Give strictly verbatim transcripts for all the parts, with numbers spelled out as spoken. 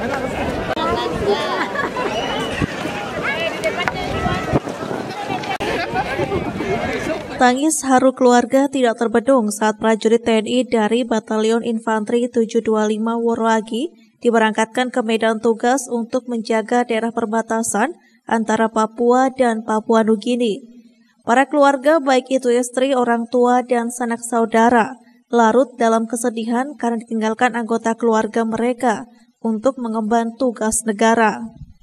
Tangis haru keluarga tidak terbendung saat prajurit T N I dari Batalion Infanteri tujuh dua lima Woroagi diberangkatkan ke medan tugas untuk menjaga daerah perbatasan antara Papua dan Papua Nugini. Para keluarga, baik itu istri, orang tua, dan sanak saudara, larut dalam kesedihan karena ditinggalkan anggota keluarga mereka untuk mengemban tugas negara.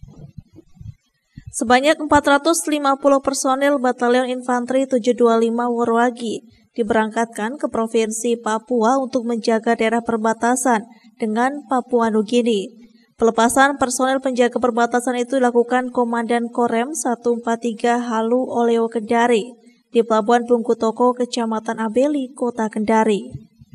Sebanyak empat ratus lima puluh personil Batalion Infanteri tujuh dua lima Woroagi diberangkatkan ke Provinsi Papua untuk menjaga daerah perbatasan dengan Papua Nugini. Pelepasan personel penjaga perbatasan itu dilakukan Komandan Korem seratus empat puluh tiga Halu Oleo Kendari di Pelabuhan Bungkutoko, Kecamatan Abeli, Kota Kendari.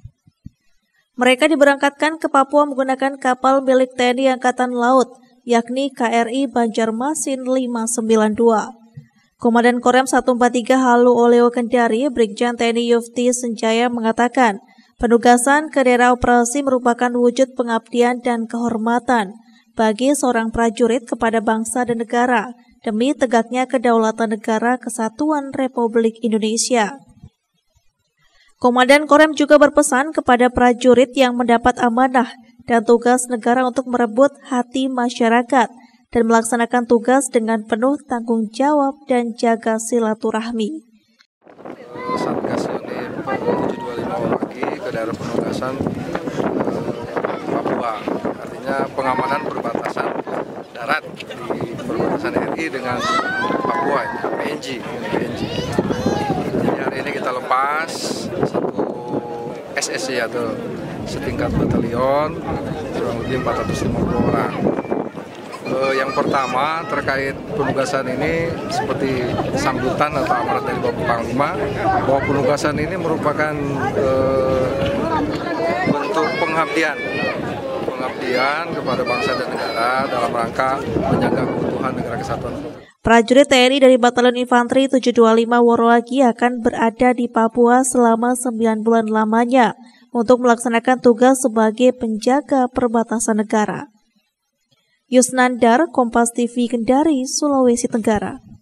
Mereka diberangkatkan ke Papua menggunakan kapal milik T N I Angkatan Laut, yakni K R I Banjarmasin lima sembilan dua. Komandan Korem seratus empat puluh tiga Halu Oleo Kendari, Brigjen T N I Yufti Senjaya mengatakan, penugasan ke daerah operasi merupakan wujud pengabdian dan kehormatan bagi seorang prajurit kepada bangsa dan negara demi tegaknya kedaulatan negara Kesatuan Republik Indonesia. Komandan Korem juga berpesan kepada prajurit yang mendapat amanah dan tugas negara untuk merebut hati masyarakat dan melaksanakan tugas dengan penuh tanggung jawab dan jaga silaturahmi. Satgas Unit tujuh dua lima Woroagi ke daerah penugasan eh, Papua, artinya pengamanan perbatasan darat di perbatasan R I dengan Papua, P N G. P N G. Jadi hari ini kita lepas satu S S C atau setingkat batalion kurang lebih empat ratus lima puluh orang. Uh, yang pertama terkait penugasan ini seperti sambutan atau amanat dari Bapak Panglima bahwa penugasan ini merupakan uh, bentuk pengabdian pengabdian kepada bangsa dan negara dalam rangka menjaga keutuhan negara kesatuan. Prajurit T N I dari Batalion Infanteri tujuh dua lima Woroagi akan berada di Papua selama sembilan bulan lamanya untuk melaksanakan tugas sebagai penjaga perbatasan negara. Yusnandar, Kompas T V Kendari, Sulawesi Tenggara.